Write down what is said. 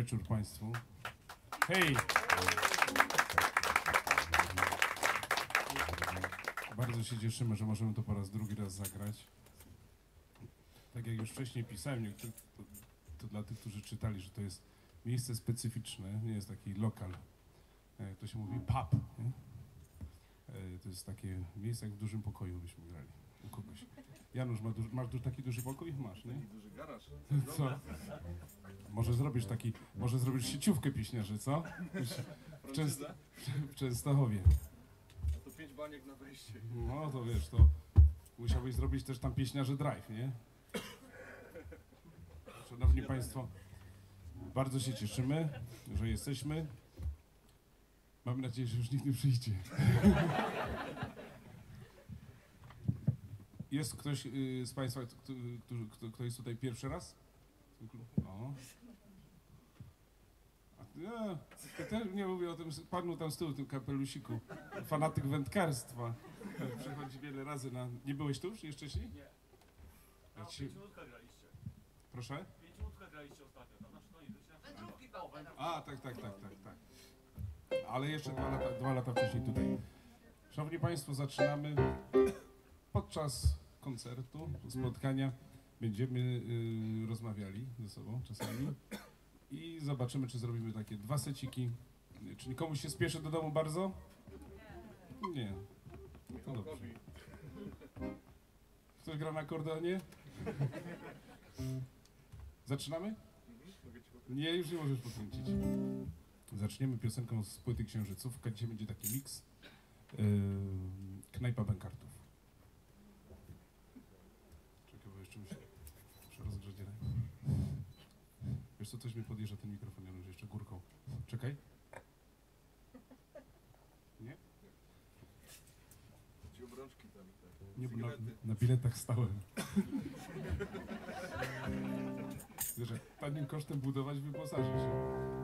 wieczór Państwu. Hej! Bardzo się cieszymy, że możemy to po raz drugi raz zagrać. Tak jak już wcześniej pisałem, to dla tych, którzy czytali, że to jest miejsce specyficzne, nie jest taki lokal. Jak to się mówi, pub. Nie? To jest takie miejsce, jak w dużym pokoju byśmy grali u kogoś. Janusz, masz taki duży pokój? Masz, nie? Taki duży garaż. Co? Może zrobisz sieciówkę pieśniarzy, co? W Częstochowie. To 5 baniek na wejście. No to wiesz, to musiałbyś zrobić też tam pieśniarzy drive, nie? Szanowni Państwo, bardzo się cieszymy, że jesteśmy. Mamy nadzieję, że już nikt nie przyjdzie. Jest ktoś z Państwa, kto jest tutaj pierwszy raz? No. Ja też nie mówię o tym panu tam z tyłu, tym kapelusiku. Fanatyk wędkarstwa. Przychodzi wiele razy na... Nie byłeś tu już jeszcze wcześniej? Nie. Ja ci... 5 minutkach graliście. Proszę? 5 minutkach graliście ostatnio. Tam znaczy, no i Wędrówki pełne. A, tak. Ale jeszcze 2 lata wcześniej tutaj. Szanowni Państwo, zaczynamy. Podczas koncertu, spotkania będziemy rozmawiali ze sobą czasami i zobaczymy, czy zrobimy takie 2 seciki. Czy komuś się spieszy do domu bardzo? Nie. To dobrze. Ktoś gra na akordeonie? Zaczynamy? Nie, już nie możesz pokręcić. Zaczniemy piosenką z płyty Księżycówka. Dzisiaj będzie taki miks. Knajpa Bękartów. Czekaj, bo jeszcze muszę rozgrzeć. Wiesz co, coś mi podjeżdża ten mikrofon, Janusz, jeszcze górką. Czekaj. Nie? Ci obrączki tam. Nie, bo na biletach stałem. Wiesz, tanim kosztem budować, wyposaży się.